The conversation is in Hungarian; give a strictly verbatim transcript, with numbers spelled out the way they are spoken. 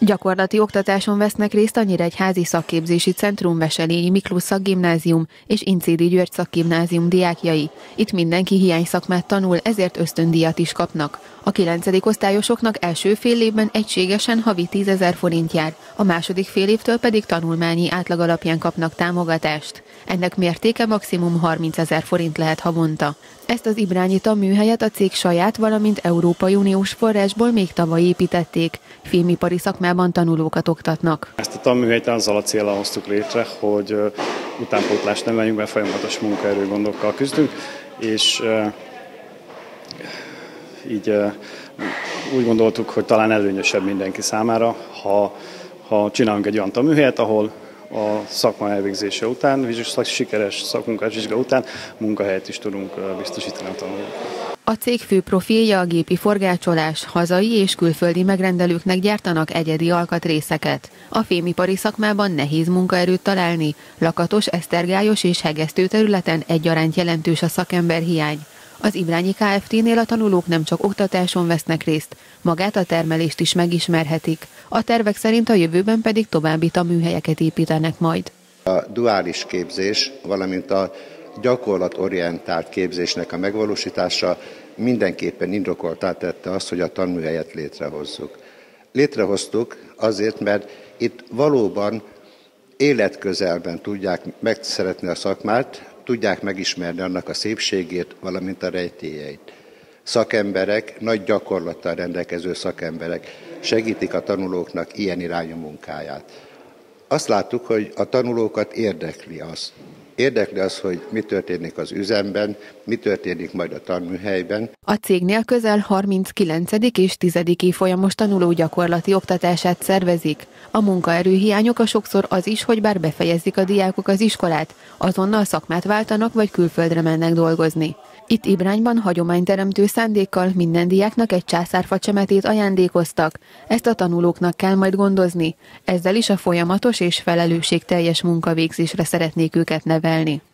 Gyakorlati oktatáson vesznek részt a Nyíregyházi Szakképzési Centrum, Veselényi Miklós Szakgimnázium és Incédi György Szakgimnázium diákjai. Itt mindenki hiányszakmát tanul, ezért ösztöndíjat is kapnak. A kilencedik osztályosoknak első fél évben egységesen havi tízezer forint jár, a második fél évtől pedig tanulmányi átlag alapján kapnak támogatást. Ennek mértéke maximum harmincezer forint lehet havonta. Ezt az Ibrányi tanműhelyet a cég saját, valamint Európai Uniós forrásból még tavaly építették. Fémipari szakmában tanulókat oktatnak. Ezt a tanműhelyt azzal a céllal hoztuk létre, hogy utánpótlást neveljünk, mert folyamatos munkaerő gondokkal küzdünk, és így úgy gondoltuk, hogy talán előnyösebb mindenki számára, ha, ha csinálunk egy olyan tanműhelyet, ahol a szakma elvégzése után, sikeres szakmunkás vizsga után munkahelyet is tudunk biztosítani a tanulóknak. A cég fő profilja a gépi forgácsolás, hazai és külföldi megrendelőknek gyártanak egyedi alkatrészeket. A fémipari szakmában nehéz munkaerőt találni, lakatos, esztergályos és hegesztő területen egyaránt jelentős a szakemberhiány. Az Ibrányi Kft-nél a tanulók nem csak oktatáson vesznek részt, magát a termelést is megismerhetik. A tervek szerint a jövőben pedig további tanműhelyeket építenek majd. A duális képzés, valamint a gyakorlatorientált képzésnek a megvalósítása mindenképpen indokoltá tette azt, hogy a tanműhelyet létrehozzuk. Létrehoztuk azért, mert itt valóban életközelben tudják megszeretni a szakmát, tudják megismerni annak a szépségét, valamint a rejtélyeit. Szakemberek, nagy gyakorlattal rendelkező szakemberek segítik a tanulóknak ilyen irányú munkáját. Azt láttuk, hogy a tanulókat érdekli az. Érdekli az, hogy mi történik az üzemben, mi történik majd a tanműhelyben. A cégnél közel harminckilencedik és tizedik évfolyamos tanuló gyakorlati oktatását szervezik. A munkaerőhiány oka sokszor az is, hogy bár befejezik a diákok az iskolát, azonnal szakmát váltanak vagy külföldre mennek dolgozni. Itt Ibrányban hagyományteremtő szándékkal minden diáknak egy császárfa csemetét ajándékoztak. Ezt a tanulóknak kell majd gondozni. Ezzel is a folyamatos és felelősségteljes munkavégzésre szeretnék őket nevelni.